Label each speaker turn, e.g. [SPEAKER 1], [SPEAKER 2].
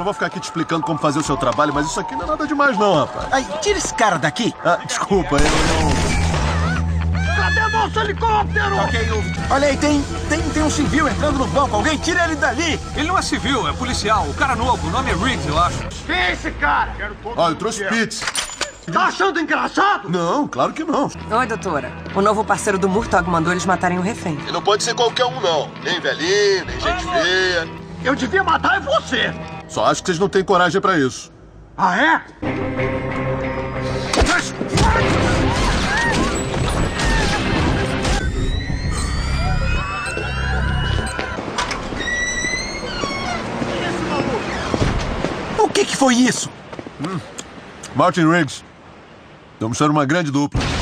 [SPEAKER 1] vou ficar aqui te explicando como fazer o seu trabalho, mas isso aqui não é nada demais não, rapaz.
[SPEAKER 2] Ai, tira esse cara daqui.
[SPEAKER 1] Desculpa, eu não...
[SPEAKER 3] Cadê nosso helicóptero?
[SPEAKER 2] Ok, olha aí, tem um civil entrando no banco. Alguém tira ele dali.
[SPEAKER 4] Ele não é civil, é policial. O cara novo, o nome é Riggs, eu acho.
[SPEAKER 3] Quem é esse cara?
[SPEAKER 1] Olha, eu trouxe pizza.
[SPEAKER 3] Tá achando engraçado?
[SPEAKER 1] Não, claro que não.
[SPEAKER 5] Oi, doutora. O novo parceiro do Murtaugh mandou eles matarem o refém.
[SPEAKER 1] E não pode ser qualquer um, não. Nem velhinho, nem gente feia.
[SPEAKER 3] Eu devia matar você.
[SPEAKER 1] Só acho que vocês não têm coragem pra isso.
[SPEAKER 3] Ah, é?
[SPEAKER 2] O que foi isso?
[SPEAKER 1] Martin Riggs. Vamos ser uma grande dupla.